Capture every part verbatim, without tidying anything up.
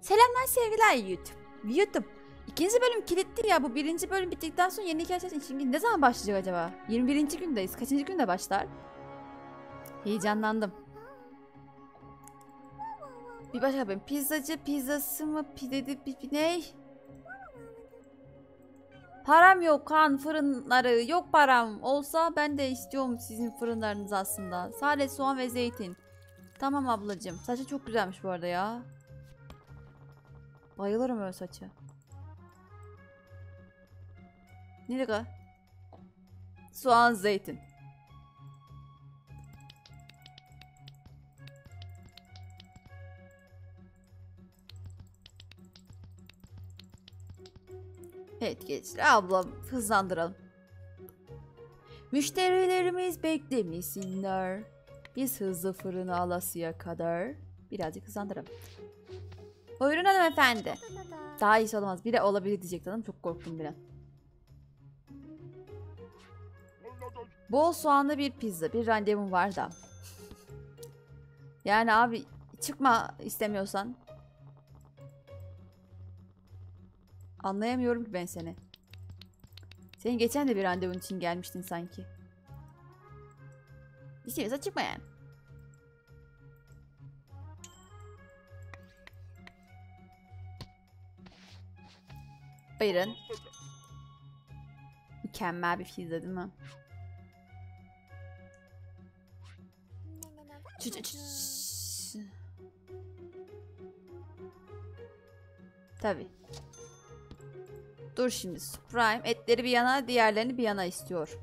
Selamlar sevgiler YouTube. YouTube. İkinci bölüm kilitli ya. Bu birinci bölüm bittikten sonra yeni hikaye için ne zaman başlayacak acaba? yirmi birinci gündeyiz. Kaçıncı günde başlar? Heyecanlandım. Bir başka bölüm. Pizzacı pizzası mı? Pidedi pipi ney? Param yok kan fırınları. Yok param. Olsa ben de istiyorum sizin fırınlarınız aslında. Sadece soğan ve zeytin. Tamam ablacığım. Saçı çok güzelmiş bu arada ya. Bayılırım öyle saçı. Nereye? Soğan, zeytin. Evet gençler ablam hızlandıralım. Müşterilerimiz beklemesinler. Biz hızlı fırını alasıya kadar birazcık hızlandıralım. Buyurun hanımefendi. Daha iyisi olamaz. Bir de olabilir diyecek hanım. Çok korktum bir an. Bol soğanlı bir pizza. Bir randevum var da. Yani abi çıkma istemiyorsan. Anlayamıyorum ki ben seni. Senin geçen de bir randevun için gelmiştin sanki. İstiyorsan çıkma yani. Buyurun. Mükemmel bir pizza değil mi? Tabii. Dur şimdi. Prime etleri bir yana, diğerlerini bir yana istiyor.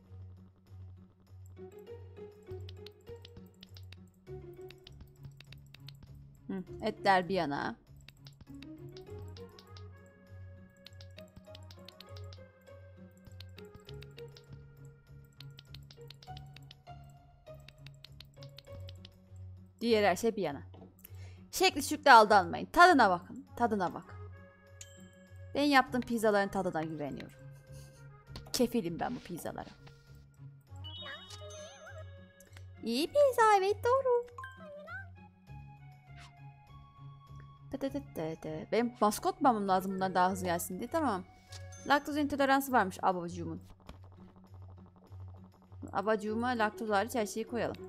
Hı, etler bir yana. Diğer her şey bir yana. Şekli şükle aldanmayın. Tadına bakın. Tadına bak. Ben yaptığım pizzaların tadına güveniyorum. Kefilim ben bu pizzalara. İyi pizza, evet doğru. Benim maskot mamam lazım bundan daha hızlı gelsin diye. Tamam. Laktoz intoleransı varmış abacığımın. Abacığıma laktoz hariç her şeyi koyalım.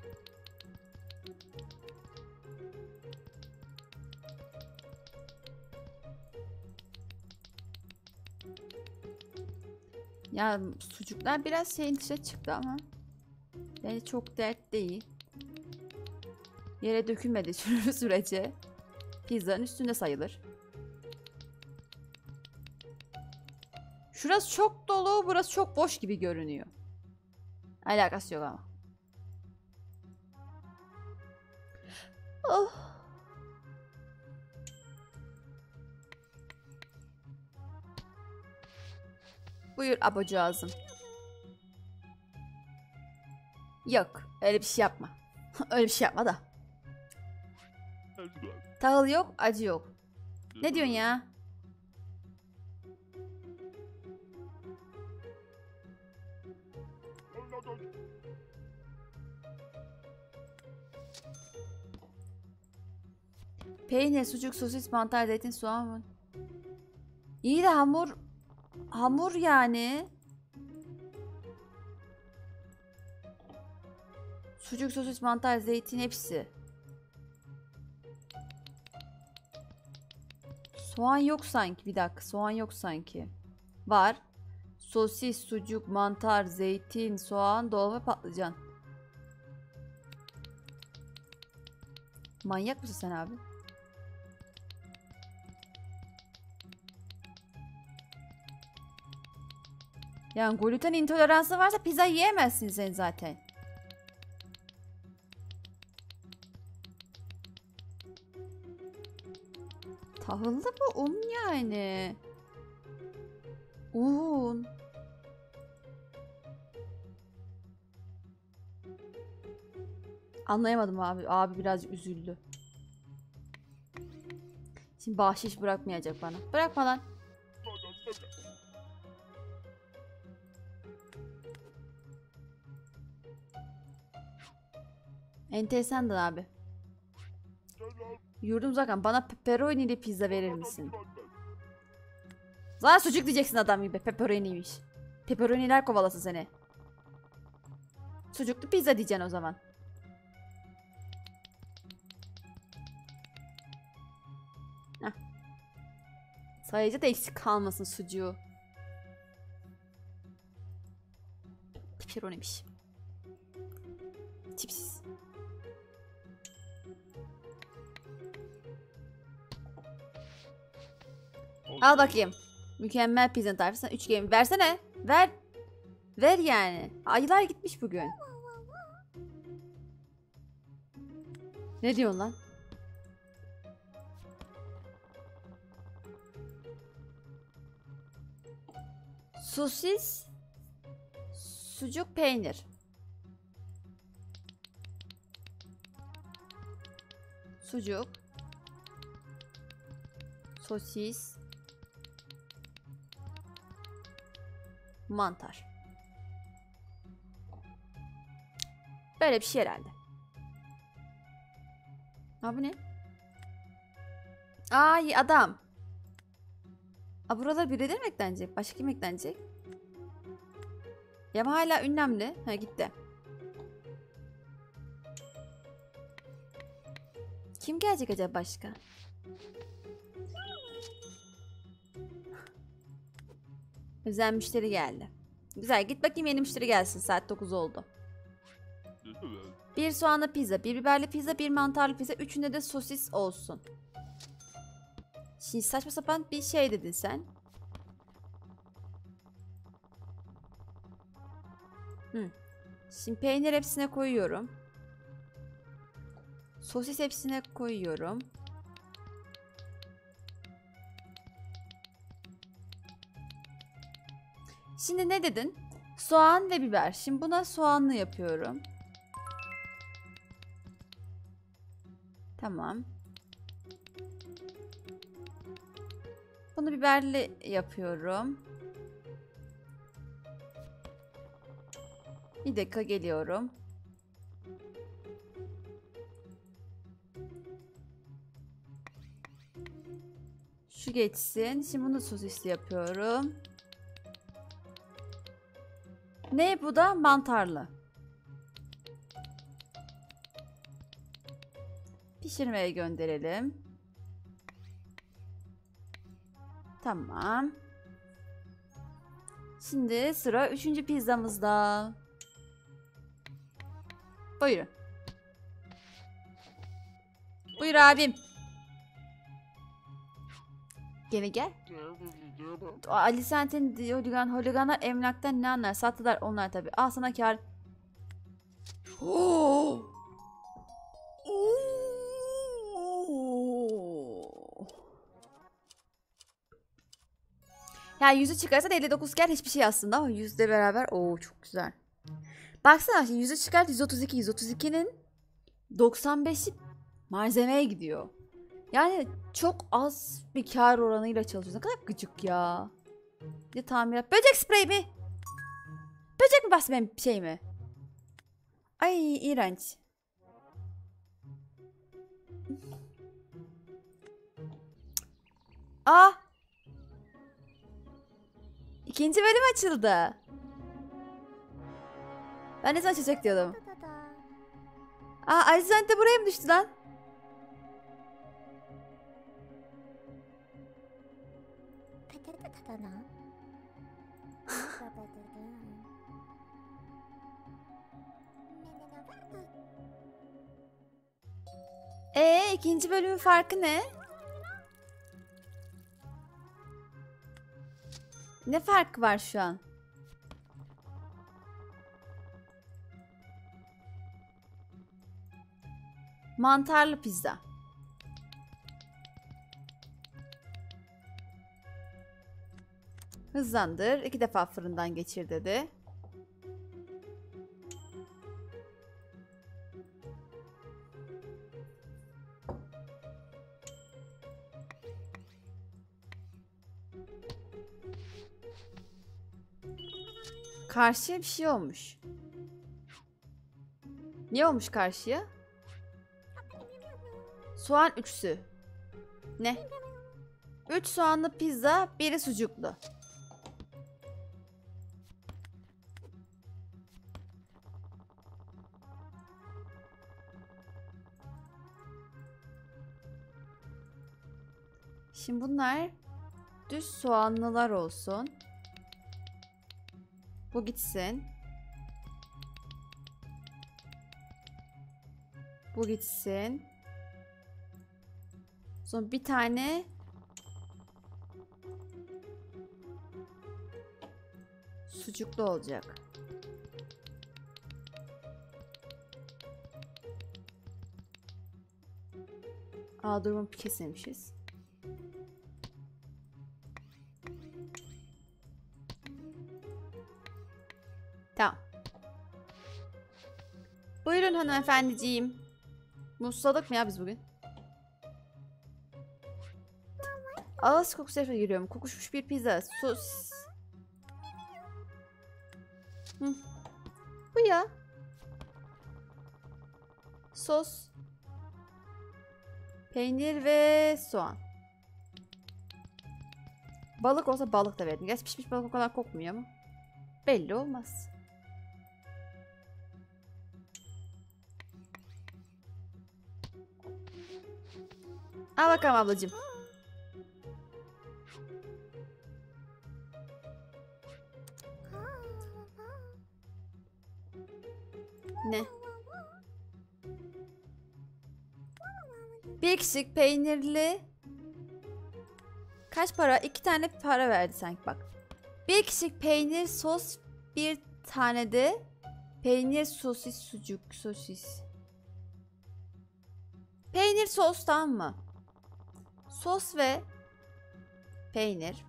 Ya sucuklar biraz şeyin dışına çıktı ama bence çok dert değil. Yere dökülmedi sürece pizzanın üstünde sayılır. Şurası çok dolu, burası çok boş gibi görünüyor. Alakası yok ama. Oh. Buyur abacığızım. Yok, öyle bir şey yapma. Öyle bir şey yapma da. Tahıl yok, acı yok. Ne diyorsun ya? Peynir, sucuk, sosis, mantar, zeytin, soğan mı? İyi de hamur... Hamur yani. Sucuk, sosis, mantar, zeytin hepsi. Soğan yok sanki. Bir dakika. Soğan yok sanki. Var. Sosis, sucuk, mantar, zeytin, soğan, dolma, patlıcan. Manyak mısın sen abi? Yani gluten intoleransı varsa pizza yiyemezsin sen zaten. Tahıllı mı? Un yani. Un. Anlayamadım abi. Abi biraz üzüldü. Şimdi bahşiş bırakmayacak bana. Bırakma lan. Enteresandı abi. Yurdum zaten bana pepperoni'li pizza verir misin? Zaten sucuk diyeceksin adam gibi. Pepperoni'ymiş. Pepperoni'ler kovalasın seni. Sucuklu pizza diyeceksin o zaman. Heh. Sayıcı da eksik kalmasın sucuğu. Pepperoni'miş. Tipsiz. Al bakayım. Mükemmel pizza tarifi. Sen üç game versene. Ver. Ver yani. Ayılar gitmiş bugün. Ne diyorsun lan? Sosis, sucuk, peynir. Sucuk, sosis, mantar. Böyle bir şey herhalde. Ha bu ne? Ay adam. Aa, buralar birileri mi eklenecek? Başka kim eklenecek? Ya ama hala ünlemli. Ha gitti. Kim gelecek acaba başka? Özel müşteri geldi. Güzel, git bakayım yeni müşteri gelsin. Saat dokuz oldu. Bir soğanlı pizza, bir biberli pizza, bir mantarlı pizza. Üçünde de sosis olsun. Şimdi saçma sapan bir şey dedin sen. Hı. Şimdi peynir hepsine koyuyorum. Sosis hepsine koyuyorum. Şimdi ne dedin? Soğan ve biber. Şimdi buna soğanlı yapıyorum. Tamam. Bunu biberli yapıyorum. Bir dakika geliyorum. Şu geçsin. Şimdi bunu sosisli yapıyorum. Ne bu da? Mantarlı. Pişirmeye gönderelim. Tamam. Şimdi sıra üçüncü pizzamızda. Buyurun. Buyur abim. Gene gel. Ali Sentin holigan holigana emlaktan ne anlar? Sattılar onlar tabi. Al sana kar. Oh! Yani yüzü çıkarsa elli dokuz kar hiçbir şey aslında ama yüzle beraber ooo çok güzel. Baksana şimdi yüzü çıkart yüz otuz iki. yüz otuz ikinin doksan beşi malzemeye gidiyor. Yani çok az bir kar oranıyla çalışıyorsun. Ne kadar gıcık ya. Bir de tamirat. Böcek sprey mi? Böcek mi bastı benim şey mi? Ay iğrenç. Aa. İkinci bölüm açıldı. Ben ne zaman açacak diyordum. Aa Arizant de buraya mı düştü lan? Ee ikinci bölümün farkı ne? Ne farkı var şu an? Mantarlı pizza. Hızlandır. İki defa fırından geçir dedi. Karşıya bir şey olmuş. Ne olmuş karşıya? Soğan üçlü. Ne? Üç soğanlı pizza, biri sucuklu. Şimdi bunlar düz soğanlılar olsun. Bu gitsin. Bu gitsin. Sonra bir tane sucuklu olacak. Aa, durumu kesmemişiz. Tamam. Buyurun hanımefendiciğim. Musladık mı ya biz bugün? Ağız kokusu efendim giriyorum. Kokuşmuş bir pizza. Sos. Hı. Bu ya. Sos. Peynir ve soğan. Balık olsa balık da verdim. Gerçi pişmiş balık o kadar kokmuyor ama. Belli olmaz. Al bakalım ablacığım. Ne? Bir kişilik peynirli. Kaç para? İki tane para verdi sanki bak. Bir kişilik peynir sos, bir tane de peynir sosis sucuk sosis. Peynir sos, tamam mı? Sos ve peynir.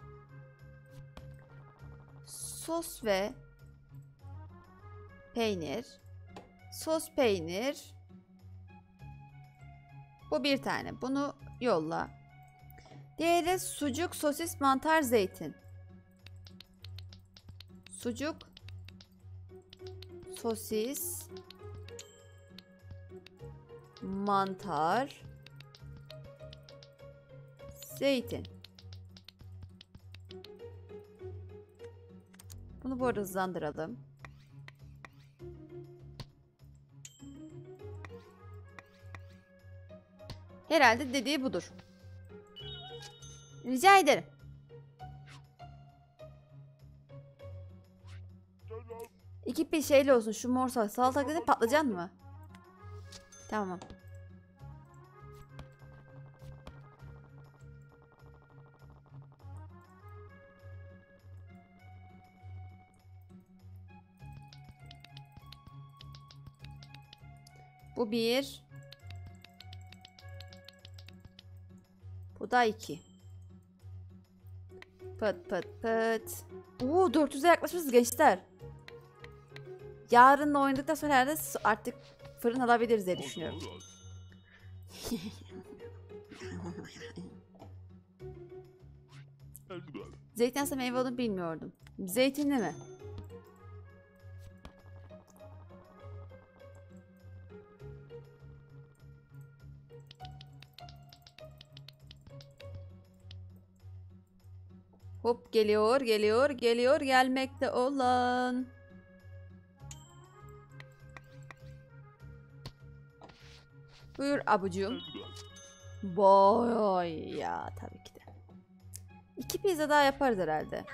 Sos ve peynir. Sos peynir. Bu bir tane. Bunu yolla. Diğeri sucuk, sosis, mantar, zeytin. Sucuk, sosis, mantar, zeytin. Bunu bu arada hızlandıralım. Herhalde dediği budur. Rica ederim. İki bir şeyli olsun. Şu mor salata. Salata dedi, patlıcan mı? Tamam. Bu bir. Bu da iki. Pıt pıt pıt. Oo, dört yüze yaklaşmışız gençler. Yarın oynadıktan sonra herhalde artık fırın alabiliriz diye düşünüyorum. Zeytin aslında meyve olduğunu bilmiyordum. Zeytinli mi? Hop, geliyor, geliyor, geliyor, gelmekte olan. Buyur abucuğum. Boy ya, tabii ki de. İki pizza daha yaparız herhalde.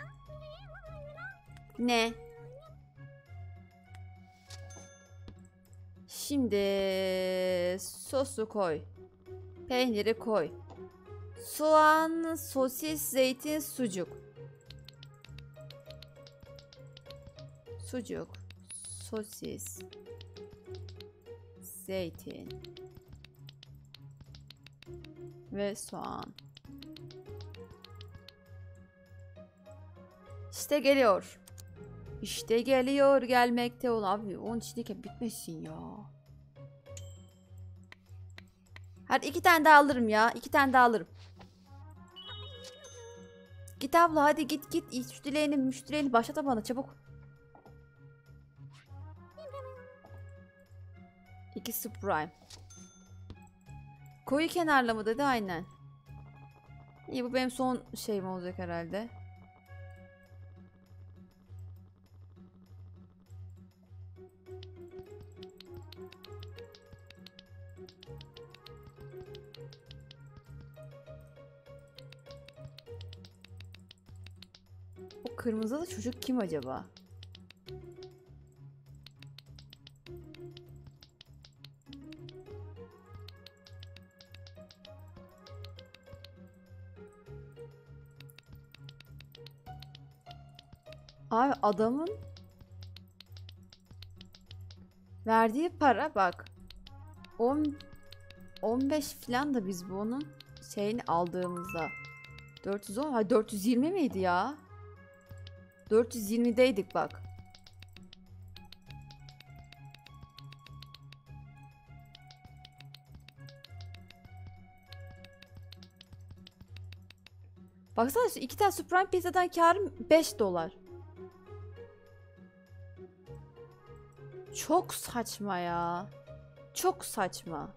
Ne? Şimdi sosu koy. Peyniri koy. Soğan, sosis, zeytin, sucuk. Sucuk, sosis, zeytin ve soğan. İşte geliyor. İşte geliyor, gelmekte ol. Abi onun içindeki bitmesin ya. Hadi iki tane daha alırım ya. İki tane daha alırım. Git abla, hadi git git. Müşterilerini müşterilerini başlat bana çabuk. İkisi prime. Koyu kenarlı mı dedi, aynen. İyi, bu benim son şeyim olacak herhalde. O kırmızılı çocuk kim acaba? Abi adamın verdiği para bak. on on beş falan da biz bunun şeyini aldığımızda dört yüz on, ha dört yüz yirmi miydi ya? dört yüz yirmideydik bak. Baksana şu iki tane Supreme pizzadan karım beş dolar. Çok saçma ya. Çok saçma.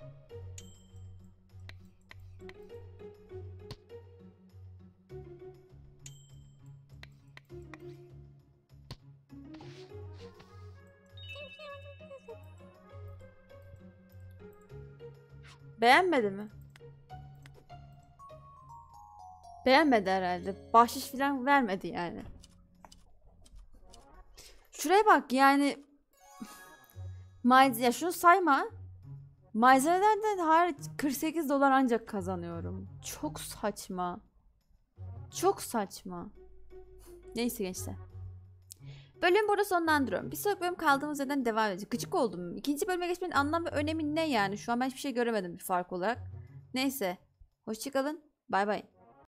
Beğenmedi mi? Beğenmedi herhalde. Bahşiş falan vermedi yani. Şuraya bak yani. Malzeme, ya şunu sayma. Malzemelerden hariç kırk sekiz dolar ancak kazanıyorum. Çok saçma. Çok saçma. Neyse gençler. Bölüm burada sonlandırıyorum. Bir sonraki bölüm kaldığımız yerden devam edecek. Gıcık oldum. İkinci bölüme geçmenin anlam ve önemi ne yani? Şu an ben hiçbir şey göremedim bir fark olarak. Neyse. Hoşçakalın. Bay bay.